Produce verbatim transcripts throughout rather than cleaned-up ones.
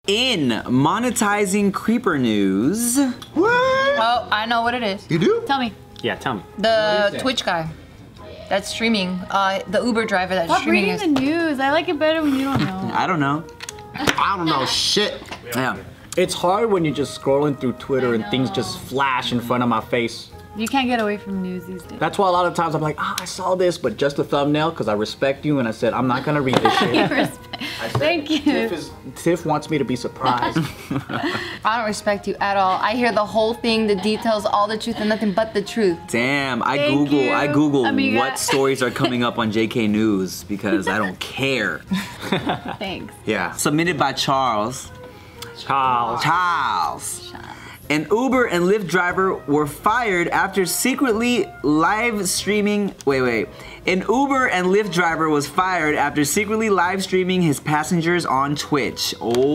In monetizing creeper news. What? Oh, I know what it is. You do? Tell me. Yeah, tell me. The Twitch guy that's streaming, uh, the Uber driver that's Stop streaming. reading the news. I like it better when you don't know. I don't know. I don't know shit. Yeah. It's hard when you're just scrolling through Twitter and things just flash in front of my face. You can't get away from news these days. That's why a lot of times I'm like, ah, I saw this, but just a thumbnail because I respect you and I said, I'm not gonna read this shit. Thank you. Tiff, is, Tiff wants me to be surprised. I don't respect you at all. I hear the whole thing, the details, all the truth, and nothing but the truth. Damn, I Thank Google you, I Google amiga. what stories are coming up on J K News because I don't care. Thanks. Yeah. Submitted by Charles. Charles. Charles. An Uber and Lyft driver were fired after secretly live streaming. Wait, wait. An Uber and Lyft driver was fired after secretly live streaming his passengers on Twitch.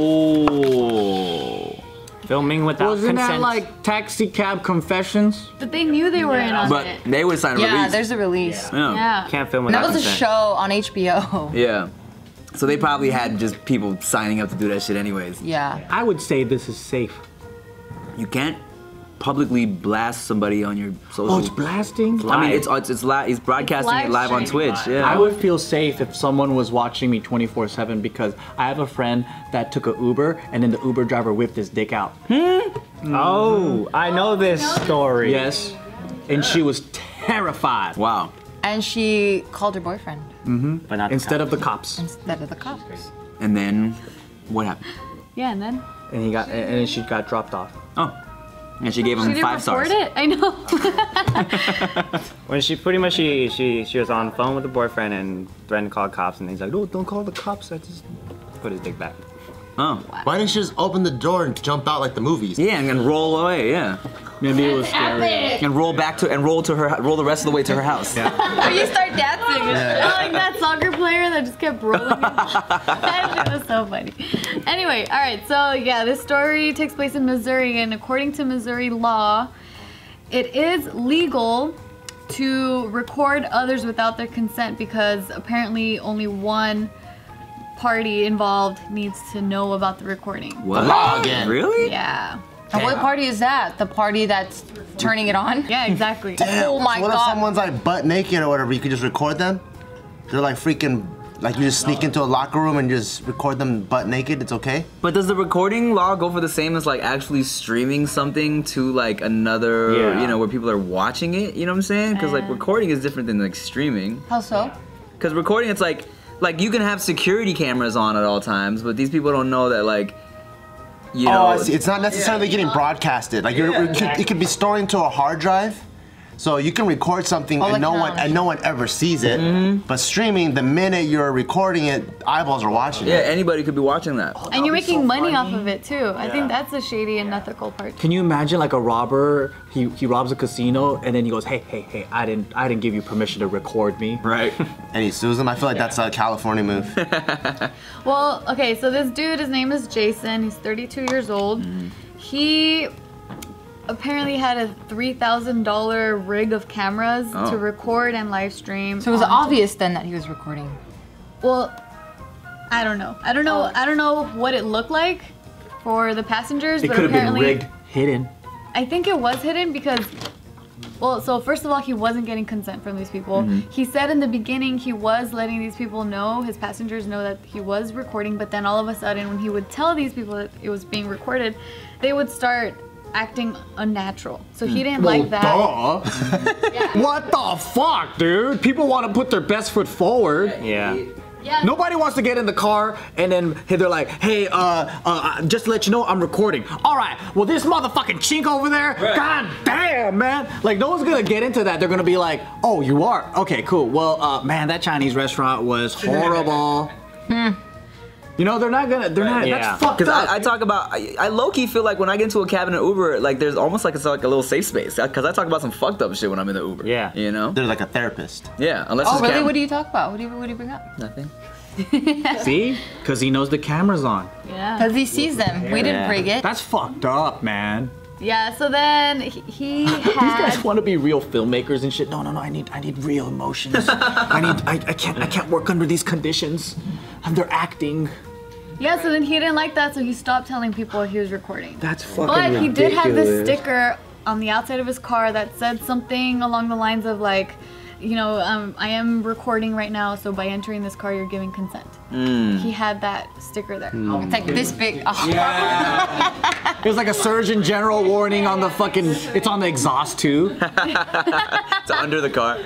Oh. Filming without Wasn't consent. that like Taxi Cab Confessions? But they knew they were in on But it. they would sign a Yeah, release. there's a release. Yeah. Yeah. Can't film And that without was a consent. show on H B O. Yeah. So they probably had just people signing up to do that shit anyways. Yeah. I would say this is safe. You can't publicly blast somebody on your social. Oh, it's blasting? I mean, it's it's it's live. He's broadcasting live it live on streaming. Twitch. Yeah. I would feel safe if someone was watching me twenty-four seven because I have a friend that took an Uber and then the Uber driver whipped his dick out. Oh, I know this story. Yes. And she was terrified. Wow. And she called her boyfriend But not instead of the cops. instead of the cops. And then, what happened? Yeah, and then And he got and then she got dropped off. Oh. And she gave she him didn't five report stars. it. I know. When she pretty much she she she was on the phone with the boyfriend and threatened to call cops, and he's like, "No, don't call the cops." I just put his dick back. Oh. Why didn't you just open the door and jump out like the movies? Yeah, and then roll away. Yeah. Maybe it was scary. And roll back to and roll to her roll the rest of the way to her house. Yeah. Or you start dancing. I like that soccer player that just kept rolling. That shit was so funny. Anyway, all right. So yeah, this story takes place in Missouri, and according to Missouri law, it is legal to record others without their consent because apparently only one party involved needs to know about the recording. What? Law again. Really? Yeah. And what party is that? The party that's turning it on? Yeah, exactly. Damn. Oh my so what if God. someone's like butt naked or whatever? You could just record them. They're like freaking, like you just sneak into a locker room and just record them butt naked. It's okay. But does the recording law go for the same as like actually streaming something to like another, Yeah. you know, where people are watching it? You know what I'm saying? Because like Uh. recording is different than like streaming. How so? Because recording, it's like, like you can have security cameras on at all times, but these people don't know that like, you know. Oh, I see. It's not necessarily getting broadcasted. Like you're, Yeah, it, could, it could be stored into a hard drive. So you can record something Oh, and like no now. one and no one ever sees it. But streaming, the minute you're recording it, eyeballs are watching Yeah, it. anybody could be watching that. And you're making money off of it too. I think that's the shady and ethical part. Can you imagine like a robber? He he robs a casino and then he goes, hey hey hey, I didn't I didn't give you permission to record me. Right. And he sues them. I feel like that's a California move. Well, okay, so this dude, his name is Jason. He's thirty-two years old. He apparently had a three thousand dollar rig of cameras Oh. to record and live stream. So it was on- obvious then that he was recording. Well, I don't know. I don't know. I don't know what it looked like for the passengers, It but could have been apparently rigged, hidden. I think it was hidden because, well, so first of all, he wasn't getting consent from these people. He said in the beginning he was letting these people know, his passengers know that he was recording, but then all of a sudden when he would tell these people that it was being recorded, they would start acting unnatural. So he didn't like that. Duh. What the fuck, dude? People want to put their best foot forward. Yeah. Yeah. Nobody wants to get in the car and then they're like, hey, uh, uh, just to let you know, I'm recording. All right, well, this motherfucking chink over there, god damn, man. Like, no one's gonna get into that. They're gonna be like, oh, you are? Okay, cool. Well, uh, man, that Chinese restaurant was horrible. You know, they're not gonna, they're not, Yeah. that's fucked Because up. I, I talk about, I, I low-key feel like when I get into a cab in an Uber, like there's almost like it's like a little safe space. Because I talk about some fucked up shit when I'm in the Uber. Yeah. You know? They're like a therapist. Yeah, unless Oh, it's really? cab- What do you talk about? What do you, what do you bring up? Nothing. See? Because he knows the camera's on. Yeah. Because he sees them. We didn't Yeah. rig it. That's fucked up, man. Yeah, so then he, he These guys had want to be real filmmakers and shit. No, no, no. I need, I need real emotions. I need, I, I can't, I can't work under these conditions. And they're acting. Yeah, so then he didn't like that, so he stopped telling people he was recording. That's fucking But he ridiculous. did have this sticker on the outside of his car that said something along the lines of like, you know, um, I am recording right now, so by entering this car, you're giving consent. Mm. He had that sticker there. It's like this big. Oh. Yeah. It was like a Surgeon General warning on the fucking. It's on the exhaust too. It's under the car.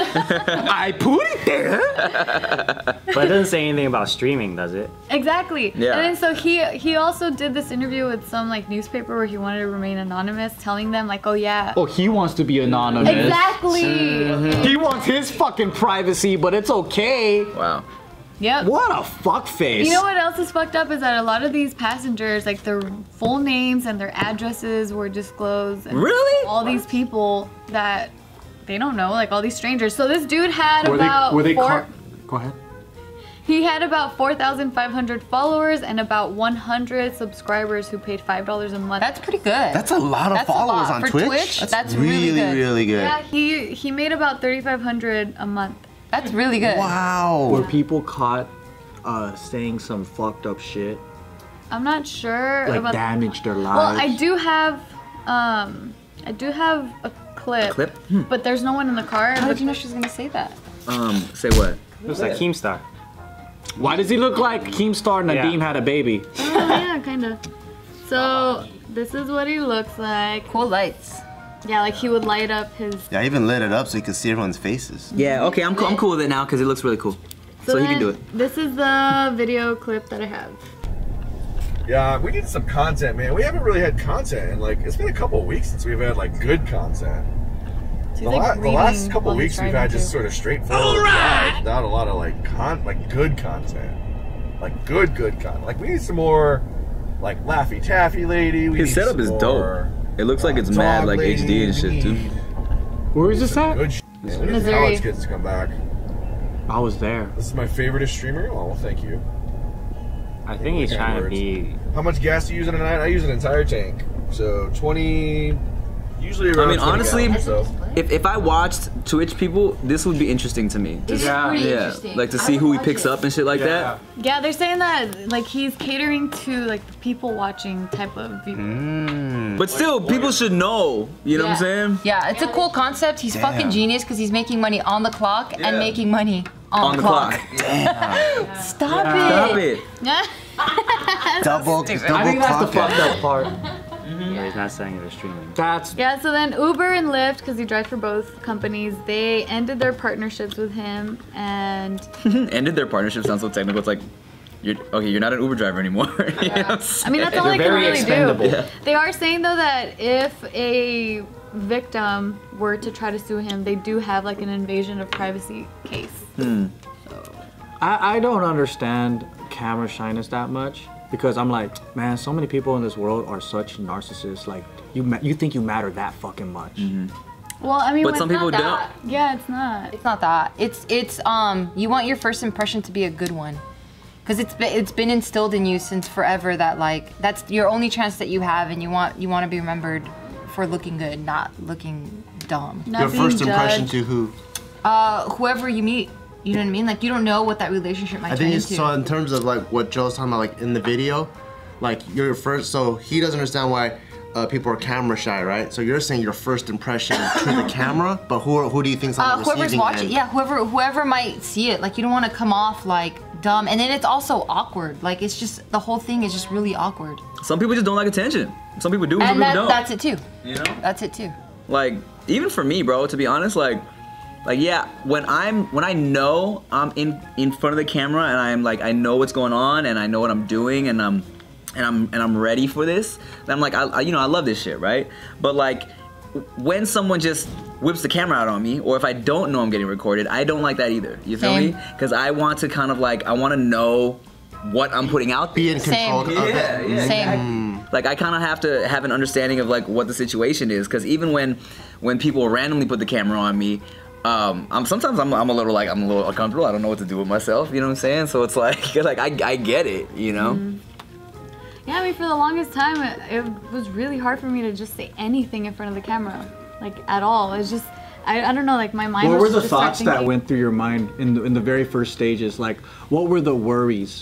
I put it there. But it doesn't say anything about streaming, does it? Exactly. Yeah. And then so he he also did this interview with some like newspaper where he wanted to remain anonymous, telling them like, oh yeah. Oh, he wants to be anonymous. Exactly. He wants his fucking privacy, but it's okay. Wow. Yep. What a fuckface. You know what else is fucked up is that a lot of these passengers, like their full names and their addresses were disclosed. And Really? All these people that they don't know, like all these strangers. So this dude had Were about they? Were they? four, Car- Go ahead. he had about four thousand five hundred followers and about one hundred subscribers who paid five dollars a month. That's pretty good. That's a lot of That's a followers lot. on For Twitch. Twitch, that's really really, good. really good. Yeah, he he made about thirty-five hundred a month. That's really good. Were Wow. people caught uh, saying some fucked up shit, I'm not sure like about. damage their lives? Well, I do have, um, I do have a clip. A clip? But there's no one in the car. How but did you know she was gonna say that? Um, say what? It was like Keemstar. Why does he look like Keemstar Nadim Yeah. had a baby? Oh, yeah, kind of. So this is what he looks like. Cool lights. Yeah, like he would light up his. Yeah, I even lit it up so you could see everyone's faces. Yeah. Okay, I'm cool. I'm cool with it now because it looks really cool. So, he can then do it. This is the video clip that I have. Yeah, we need some content, man. We haven't really had content, and like it's been a couple of weeks since we've had like good content. She's, The, like, la- the reading last couple while of he's weeks we've driving, had just too. sort of straightforward drives without a lot of like con like good content, like good good content. Like we need some more like Laffy Taffy lady. We His need setup some is more, dope. It looks like uh, it's mad dog like lady. H D and We shit too. need Where is this some at? Good shit. Man, we need Missouri. college kids to come back. I was there. This is my favorite streamer. Oh, well, thank you. I think he's Kind trying to words. be. How much gas do you use in a night? I use an entire tank. So twenty, usually around I mean, twenty honestly, gallons, so. if, if I watched Twitch people, this would be interesting to me. This Yeah. is pretty Yeah, interesting. like to I see would who he watch picks it. up and shit like that. Yeah, they're saying that like he's catering to like the people watching type of view. Mm. But still, people should know. You know what I'm Yeah. saying? Yeah, it's a cool concept. He's Damn. fucking genius because he's making money on the clock Yeah. and making money on, On the clock. Stop it. Stop it. Double, double I think that's the clock fucked it. up part. Or he's not saying they're streaming. That's Yeah, so then Uber and Lyft, because he drives for both companies, they ended their partnerships with him, and Ended their partnership sounds so technical. It's like, you're okay. You're not an Uber driver anymore. You know what I'm I mean that's all They're they can very really expendable. do. Yeah. They are saying though that if a victim were to try to sue him, they do have like an invasion of privacy case. I, I don't understand camera shyness that much because I'm like, man, so many people in this world are such narcissists. Like, you ma- you think you matter that fucking much. Well, I mean, But when- some people not don't. that. Yeah, it's not. It's not that. It's it's um you want your first impression to be a good one. Cuz it's been it's been instilled in you since forever that like that's your only chance that you have and you want you want to be remembered for looking good, not looking dumb. Not Your being first impression judged. to who? Uh whoever you meet, you know what I mean? Like you don't know what that relationship might I turn think it's into. so in terms of like what Joe's talking about, like in the video, like you're your first. So he doesn't understand why uh, people are camera shy, right? So you're saying your first impression to the camera, but who who do you think's on Uh, the whoever's receiving watching, end? yeah, whoever whoever might see it, like you don't want to come off like dumb, and then it's also awkward. Like it's just the whole thing is just really awkward. Some people just don't like attention. Some people do, and some And people that, don't. that's it too. You know? That's it too. Like even for me, bro, to be honest, like like yeah, when I'm when I know I'm in in front of the camera and I'm like I know what's going on and I know what I'm doing and I'm and I'm and I'm ready for this, then I'm like I, I you know I love this shit, right? But like when someone just whips the camera out on me, or if I don't know I'm getting recorded, I don't like that either. You feel Same. me? Because I want to kind of like I want to know what I'm putting out Be there. in Same. control of it. Yeah, yeah. Same. Like I kind of have to have an understanding of like what the situation is, because even when when people randomly put the camera on me, um, I'm sometimes I'm, I'm a little like I'm a little uncomfortable. I don't know what to do with myself. You know what I'm saying? So it's like like I, I get it. You know? Yeah, I mean, for the longest time, it, it was really hard for me to just say anything in front of the camera, like at all. It's just, I, I don't know, like my mind. What was were the just start thoughts that thinking- went through your mind in the, in the very first stages? Like, what were the worries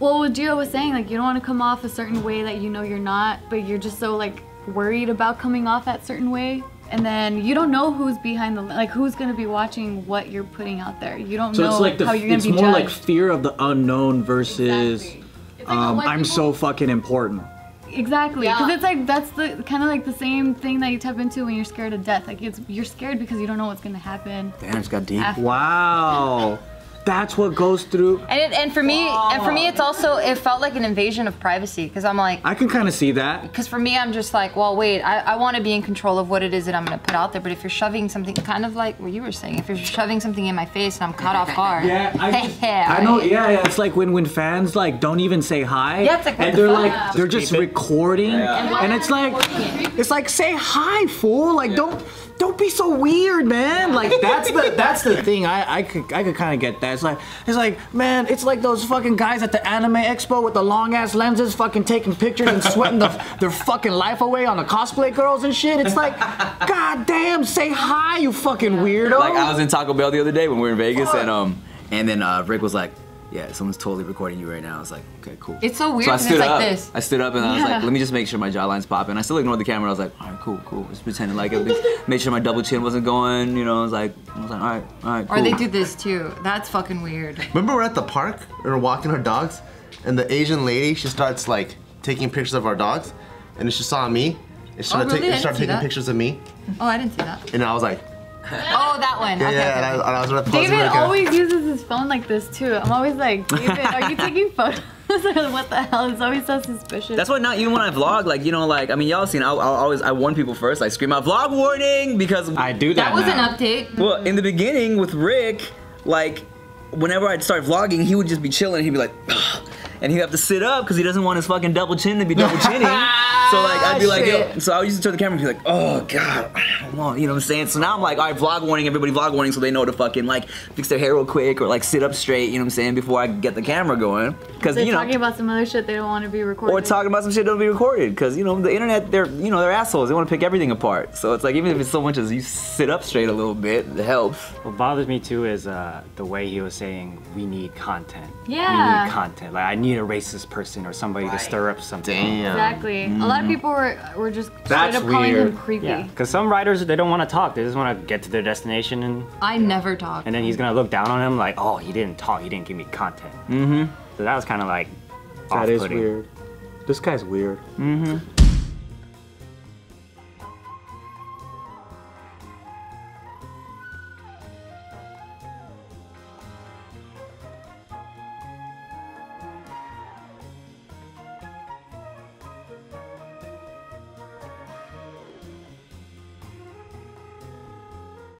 Well, what Gio was saying, like you don't want to come off a certain way that you know you're not, but you're just so like worried about coming off that certain way. And then you don't know who's behind the, like who's gonna be watching what you're putting out there. You don't So know it's like the, how you're gonna it's be more judged. like fear of the unknown versus Exactly. It's like um, what I'm people- so fucking important. Exactly, because Yeah. it's like that's the kind of like the same thing that you tap into when you're scared of death. Like it's you're scared because you don't know what's gonna happen. Damn, it's got deep. after. Wow. That's what goes through. And it, and for me, and for me, it's also it felt like an invasion of privacy because I'm like, I can kind of see that. because for me, I'm just like, well, wait, I, I want to be in control of what it is that I'm gonna put out there. But if you're shoving something, kind of like what you were saying, if you're shoving something in my face and I'm caught off guard, Yeah, I, just, yeah, I know. right? Yeah, yeah. It's like when when fans like don't even say hi, Yeah, it's like, what and the they're fuck? like they're just keep it. recording, and it's like it's like say hi, fool. Like don't don't be so weird, man. Like that's the that's the thing. I I could I could kind of get that. It's like it's like man, it's like those fucking guys at the anime expo with the long ass lenses, fucking taking pictures and sweating the, their fucking life away on the cosplay girls and shit. It's like, god damn, say hi, you fucking weirdo. Like I was in Taco Bell the other day when we were in Vegas, and um, and then uh, Rick was like, "Yeah, someone's totally recording you right now." I was like, "Okay, cool." It's so weird So I 'cause stood it's like up. this. I stood up and I was Yeah. like, "Let me just make sure my jawline's popping." I still ignored the camera. I was like, "All right, cool, cool." Just pretending like everything. Made sure my double chin wasn't going. You know, I was like, I was like, "All right, all right, cool." Or they do this too. That's fucking weird. Remember we're at the park and we're walking our dogs, and the Asian lady, she starts like taking pictures of our dogs, and then she saw me, and she started, really? take- I and didn't started see taking that. pictures of me, Oh, I didn't see that. and I was like, Oh, that one. yeah, okay, yeah, okay, and I, okay. and I was gonna pause David it again. always uses his phone like this too. I'm always like, David, are you taking photos? What the hell? It's always so suspicious. That's why now, even when I vlog, like, you know, like, I mean, y'all seen, I'll, I'll always, I warn people first, like, scream out, "Vlog warning," because I do that. That was now. an update. well, in the beginning with Rick, like, whenever I'd start vlogging, he would just be chilling. He'd be like, and he'd have to sit up because he doesn't want his fucking double chin to be double chinning. So like, I'd be like, yo. Shit. So I used to turn the camera and be like, oh god, I don't know, you know what I'm saying? So now I'm like, all right, vlog warning, everybody vlog warning, so they know to fucking like fix their hair real quick or like sit up straight, you know what I'm saying, before I get the camera going. Because They're you know. talking about some other shit they don't want to be recorded. Or talking about some shit that'll be recorded, because you know the internet, they're you know they're assholes. They want to pick everything apart. So it's like even if it's so much as you sit up straight a little bit, it helps. What bothers me too is uh, the way he was saying we need content. Yeah. We need content. Like I need a racist person or somebody to stir up something. Damn. Exactly. A lot of people were were just straight That's up calling weird. him creepy. Yeah, because some writers they don't want to talk. They just want to get to their destination, and I never talk. and then he's gonna look down on him like, oh, he didn't talk. He didn't give me content. Mm-hmm. So that was kind of like That is off-putting. weird. This guy's weird.